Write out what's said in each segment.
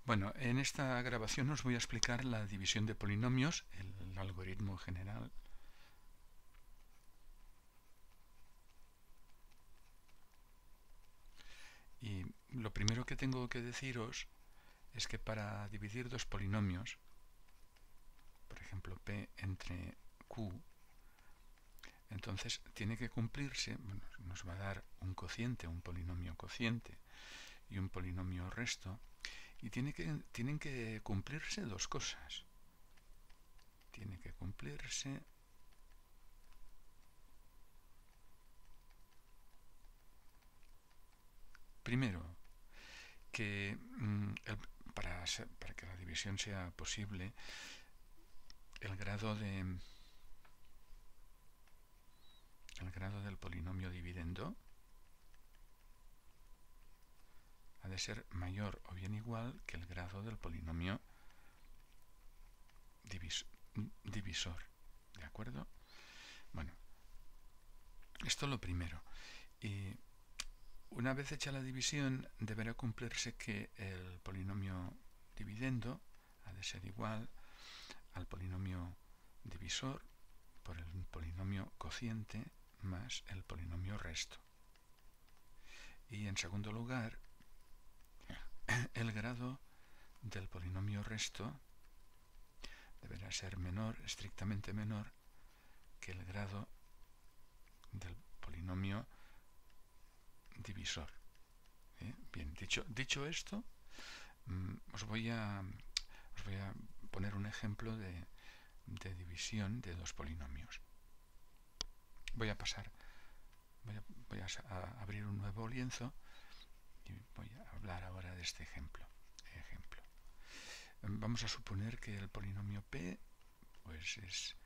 Bueno, en esta grabación os voy a explicar la división de polinomios, el algoritmo general. Y lo primero que tengo que deciros es que para dividir dos polinomios, por ejemplo P entre Q, entonces tiene que cumplirse, bueno, nos va a dar un cociente, un polinomio cociente y un polinomio resto, y tienen que cumplirse dos cosas. Tiene que cumplirse primero que para que la división sea posible, el grado del polinomio dividendo ha de ser mayor o bien igual que el grado del polinomio divisor. ¿De acuerdo? Bueno, esto es lo primero. Y una vez hecha la división, deberá cumplirse que el polinomio dividendo ha de ser igual al polinomio divisor por el polinomio cociente más el polinomio resto. Y en segundo lugar, el grado del polinomio resto deberá ser menor, estrictamente menor, que el grado del polinomio divisor. Bien, dicho esto, os voy a poner un ejemplo de división de dos polinomios. Voy a abrir un nuevo lienzo y voy a hablar ahora de este ejemplo. Vamos a suponer que el polinomio P pues es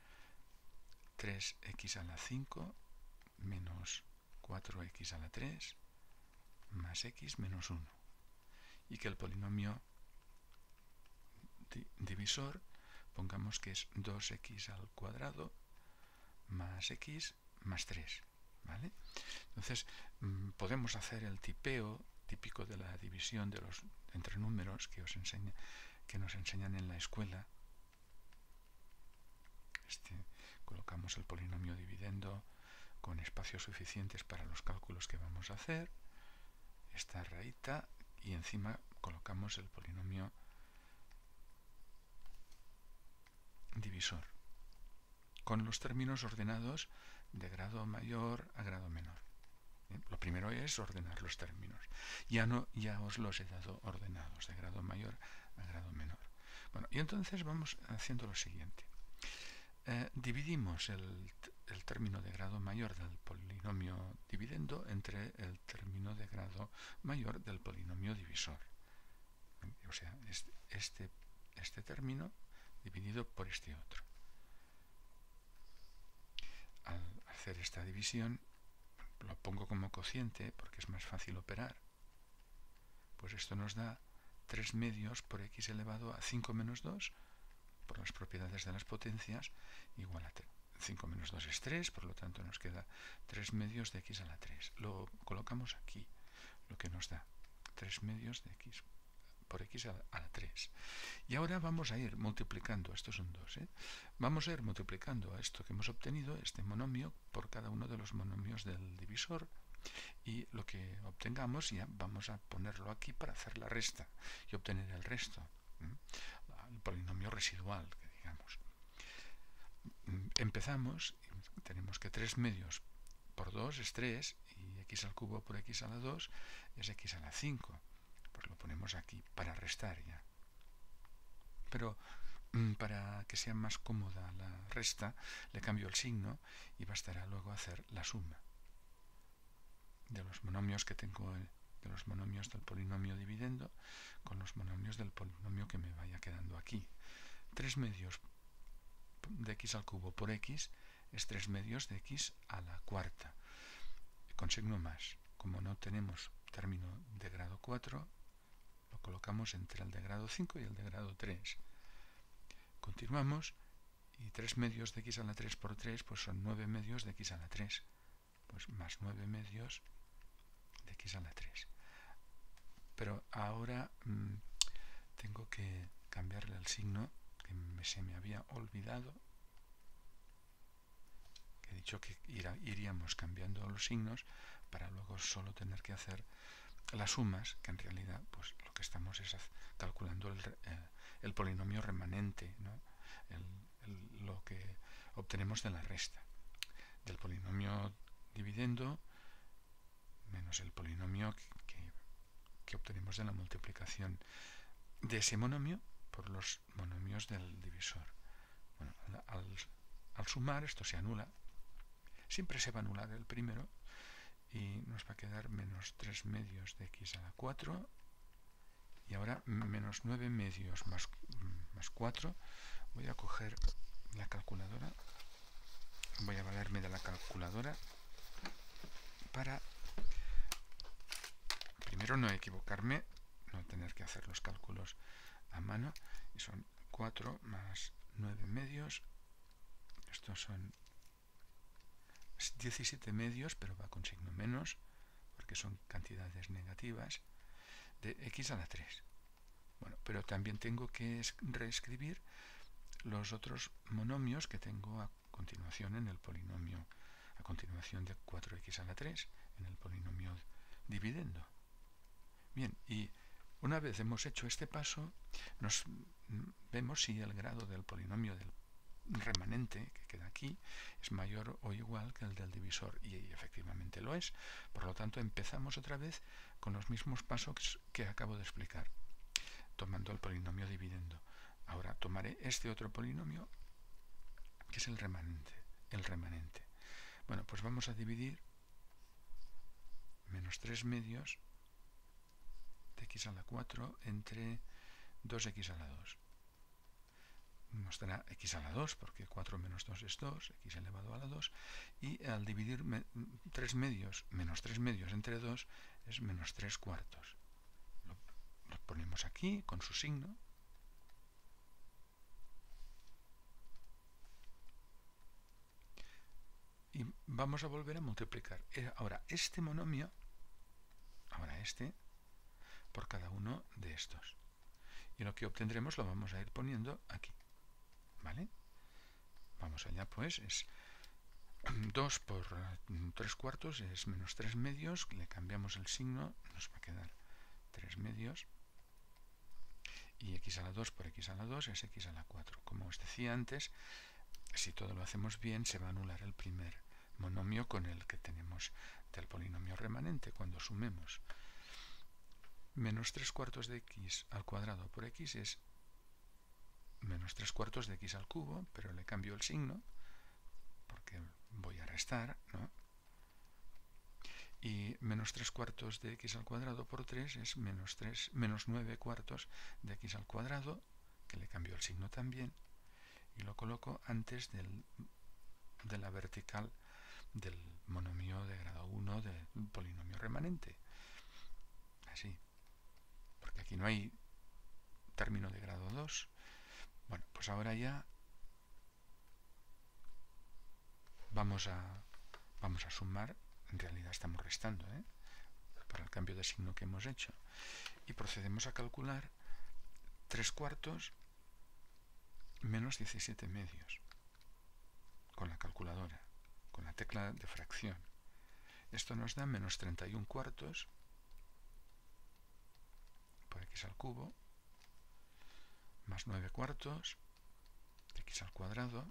3x a la 5 menos 4x a la 3 más x menos 1, y que el polinomio divisor pongamos que es 2x al cuadrado más x más 3, ¿vale? Entonces podemos hacer el tipeo típico de la división de los entre números que nos enseñan en la escuela. Colocamos el polinomio dividendo con espacios suficientes para los cálculos que vamos a hacer, esta rayita, y encima colocamos el polinomio divisor con los términos ordenados de grado mayor a grado menor. Lo primero es ordenar los términos. Ya os los he dado ordenados de grado mayor a grado menor. Bueno, y entonces vamos haciendo lo siguiente. Dividimos el término de grado mayor del polinomio dividendo entre el término de grado mayor del polinomio divisor. O sea, este término dividido por este otro. Al hacer esta división, lo pongo como cociente porque es más fácil operar, pues esto nos da 3 medios por x elevado a 5 menos 2, por las propiedades de las potencias, igual a 5 menos 2 es 3, por lo tanto nos queda 3 medios de x a la 3. Lo colocamos aquí, lo que nos da 3 medios de x por x a la 3. Y ahora vamos a ir multiplicando, esto es un 2, vamos a ir multiplicando a esto que hemos obtenido, este monomio, por cada uno de los monomios del divisor, y lo que obtengamos ya vamos a ponerlo aquí para hacer la resta y obtener el resto, el polinomio residual, que digamos. Empezamos, tenemos que 3 medios por 2 es 3, y x al cubo por x a la 2 es x a la 5. Pues lo ponemos aquí para restar ya. Pero para que sea más cómoda la resta, le cambio el signo y bastará luego hacer la suma de los monomios que tengo, de los monomios del polinomio dividendo con los monomios del polinomio que me vaya quedando aquí. 3 medios de x al cubo por x es 3 medios de x a la cuarta, con signo más. Como no tenemos término de grado 4, lo colocamos entre el de grado 5 y el de grado 3. Continuamos, y 3 medios de x a la 3 por 3 pues son 9 medios de x a la 3, pues más 9 medios de x a la 3. Pero ahora tengo que cambiarle el signo, que se me había olvidado, que he dicho que iríamos cambiando los signos para luego solo tener que hacer las sumas, que en realidad pues lo que estamos es calculando el polinomio remanente, ¿no? Lo que obtenemos de la resta del polinomio dividendo menos el polinomio que obtenemos de la multiplicación de ese monomio por los monomios del divisor. Bueno, al sumar esto se anula, siempre se va a anular el primero y nos va a quedar menos 3 medios de x a la 4 y ahora menos 9 medios más 4. Voy a coger la calculadora, voy a valerme de la calculadora para primero no equivocarme, no tener que hacer los cálculos a mano, y son 4 más 9 medios, estos son 17 medios, pero va con signo menos, porque son cantidades negativas, de x a la 3. Bueno, pero también tengo que reescribir los otros monomios que tengo a continuación en el polinomio, a continuación de 4x a la 3, en el polinomio dividendo. Bien, y una vez hemos hecho este paso, vemos si el grado del polinomio del remanente que queda aquí es mayor o igual que el del divisor, y efectivamente lo es. Por lo tanto, empezamos otra vez con los mismos pasos que acabo de explicar, tomando el polinomio dividendo. Ahora tomaré este otro polinomio, que es el remanente. Bueno, pues vamos a dividir menos 3 medios de x a la 4 entre 2x a la 2. Nos dará x a la 2, porque 4 menos 2 es 2, x elevado a la 2, y al dividir 3 medios, menos 3 medios entre 2, es menos 3 cuartos. Lo ponemos aquí, con su signo. Y vamos a volver a multiplicar. Ahora este monomio, por cada uno de estos. Y lo que obtendremos lo vamos a ir poniendo aquí. ¿Vale? Vamos allá, pues, es 2 por 3 cuartos, es menos 3 medios, le cambiamos el signo, nos va a quedar 3 medios, y x a la 2 por x a la 2 es x a la 4. Como os decía antes, si todo lo hacemos bien, se va a anular el primer monomio con el que tenemos del polinomio remanente cuando sumemos. Menos 3 cuartos de x al cuadrado por x es menos 3 cuartos de x al cubo, pero le cambio el signo porque voy a restar, ¿no? Y menos 3 cuartos de x al cuadrado por 3 es menos 9 cuartos de x al cuadrado, que le cambio el signo también, y lo coloco antes de la vertical del monomio de grado 1 del polinomio remanente. Así. Porque aquí no hay término de grado 2. Bueno, pues ahora ya vamos a sumar. En realidad estamos restando, para el cambio de signo que hemos hecho. Y procedemos a calcular 3 cuartos menos 17 medios con la calculadora, con la tecla de fracción. Esto nos da menos 31 cuartos por x al cubo más 9 cuartos de x al cuadrado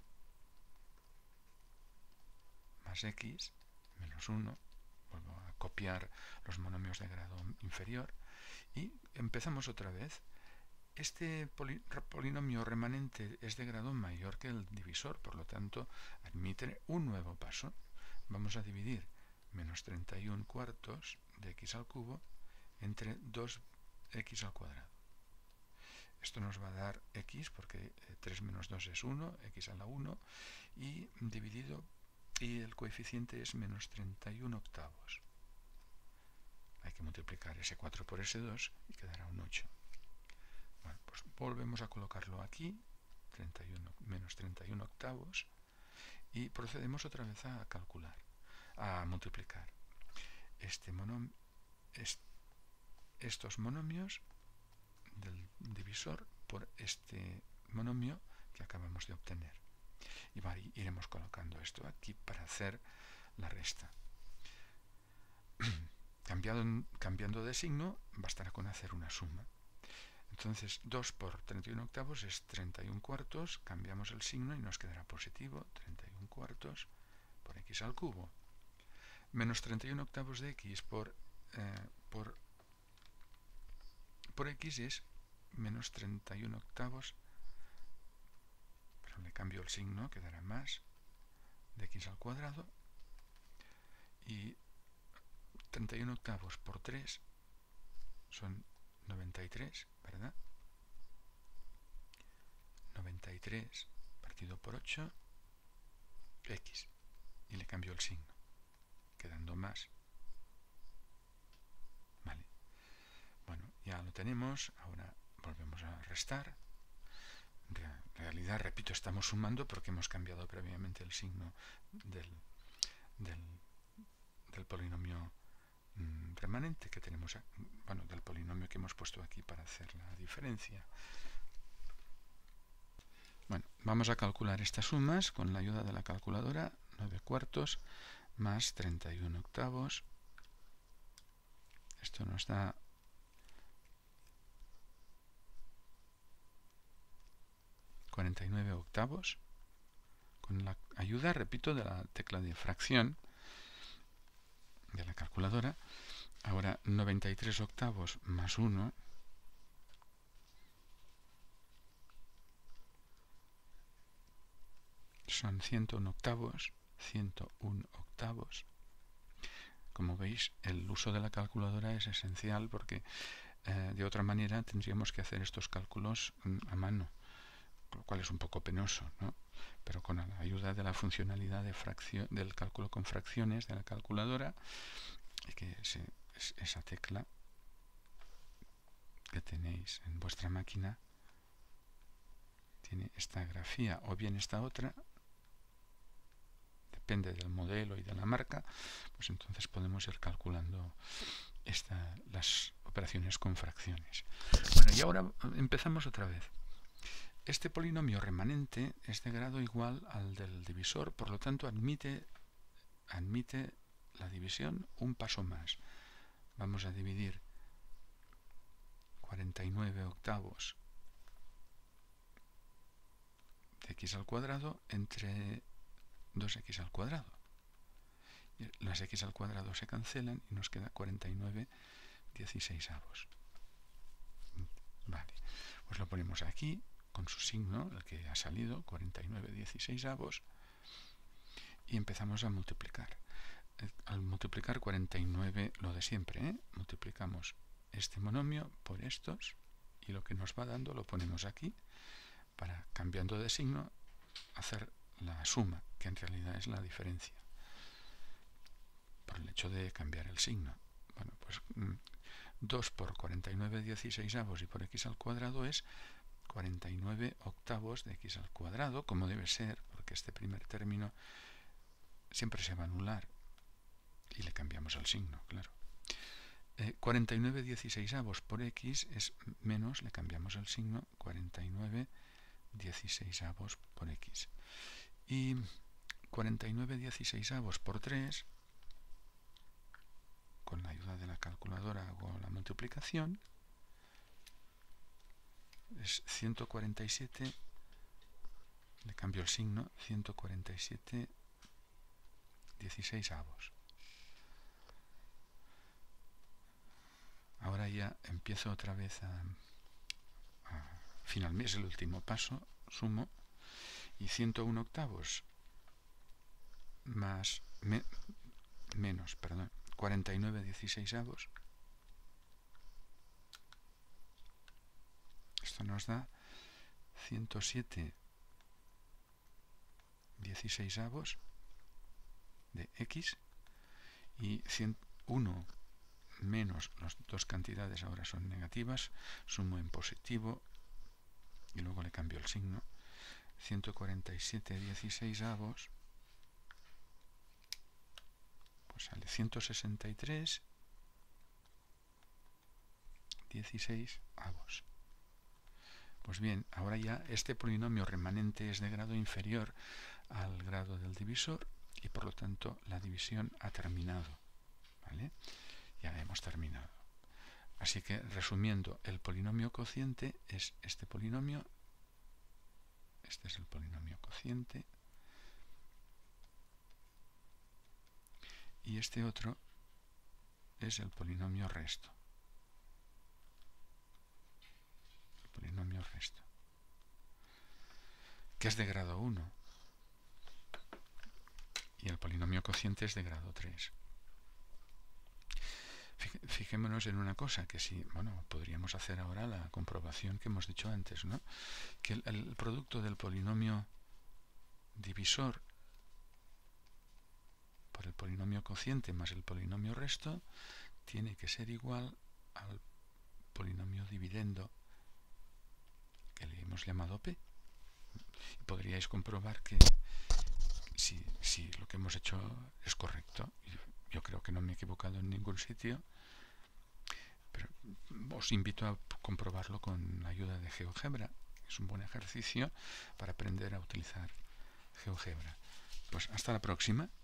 más x menos 1. Vuelvo a copiar los monomios de grado inferior y empezamos otra vez. Este polinomio remanente es de grado mayor que el divisor, por lo tanto admite un nuevo paso. Vamos a dividir menos 31 cuartos de x al cubo entre 2x al cuadrado. Esto nos va a dar x, porque 3 menos 2 es 1, x a la 1, y dividido, y el coeficiente es menos 31 octavos. Hay que multiplicar ese 4 por ese 2 y quedará un 8. Bueno, pues volvemos a colocarlo aquí, menos 31 octavos, y procedemos otra vez a calcular, a multiplicar estos monomios del divisor por este monomio que acabamos de obtener. Y iremos colocando esto aquí para hacer la resta. Cambiando de signo, bastará con hacer una suma. Entonces 2 por 31 octavos es 31 cuartos, cambiamos el signo y nos quedará positivo, 31 cuartos por x al cubo. Menos 31 octavos de x por x es menos 31 octavos, pero le cambio el signo, quedará más de x al cuadrado, y 31 octavos por 3 son 93, ¿verdad? 93 partido por 8, x, y le cambio el signo, quedando más. Vale. Bueno, ya lo tenemos, ahora volvemos a restar. En realidad, repito, estamos sumando porque hemos cambiado previamente el signo del polinomio remanente que tenemos, bueno, del polinomio que hemos puesto aquí para hacer la diferencia. Bueno, vamos a calcular estas sumas con la ayuda de la calculadora. 9 cuartos más 31 octavos. Esto nos da 49 octavos. Con la ayuda, repito, de la tecla de fracción de la calculadora. Ahora 93 octavos más 1 son 101 octavos. 101 octavos. Como veis, el uso de la calculadora es esencial porque de otra manera tendríamos que hacer estos cálculos a mano, lo cual es un poco penoso, ¿no? Pero con la ayuda de la funcionalidad de del cálculo con fracciones de la calculadora, y que esa tecla que tenéis en vuestra máquina tiene esta grafía o bien esta otra, depende del modelo y de la marca, pues entonces podemos ir calculando las operaciones con fracciones. Bueno, y ahora empezamos otra vez. Este polinomio remanente es de grado igual al del divisor, por lo tanto admite la división un paso más. Vamos a dividir 49 octavos de x al cuadrado entre 2x al cuadrado. Las x al cuadrado se cancelan y nos queda 49 16avos. Vale, pues lo ponemos aquí con su signo, el que ha salido, 49 16avos, y empezamos a multiplicar. Al multiplicar 49, lo de siempre, multiplicamos este monomio por estos, y lo que nos va dando lo ponemos aquí, para, cambiando de signo, hacer la suma, que en realidad es la diferencia, por el hecho de cambiar el signo. Bueno, pues 2 por 49 16avos y por x al cuadrado es 49 octavos de x al cuadrado, como debe ser, porque este primer término siempre se va a anular, y le cambiamos el signo, claro. 49 16avos por x es menos, le cambiamos el signo, 49 16avos por x. Y 49 16avos por 3, con la ayuda de la calculadora hago la multiplicación, es 147, le cambio el signo, 147 16avos. Ahora ya empiezo otra vez finalmente es el último paso, sumo, y 101 octavos más menos 49 16avos. Esto nos da 107 16avos de x, y 101 menos las dos cantidades ahora son negativas, sumo en positivo y luego le cambio el signo. 147 16avos, pues sale 163 16avos. Pues bien, ahora ya este polinomio remanente es de grado inferior al grado del divisor y por lo tanto la división ha terminado, ¿vale? Ya hemos terminado. Así que, resumiendo, el polinomio cociente es este polinomio. Este es el polinomio cociente. Y este otro es el polinomio resto. El polinomio resto, que es de grado 1. Y el polinomio cociente es de grado 3. Fijémonos en una cosa, que si, bueno, podríamos hacer ahora la comprobación que hemos dicho antes, ¿no? Que el producto del polinomio divisor por el polinomio cociente más el polinomio resto tiene que ser igual al polinomio dividendo que le hemos llamado P. Y podríais comprobar que si lo que hemos hecho es correcto. Yo creo que no me he equivocado en ningún sitio, pero os invito a comprobarlo con la ayuda de GeoGebra. Es un buen ejercicio para aprender a utilizar GeoGebra. Pues hasta la próxima.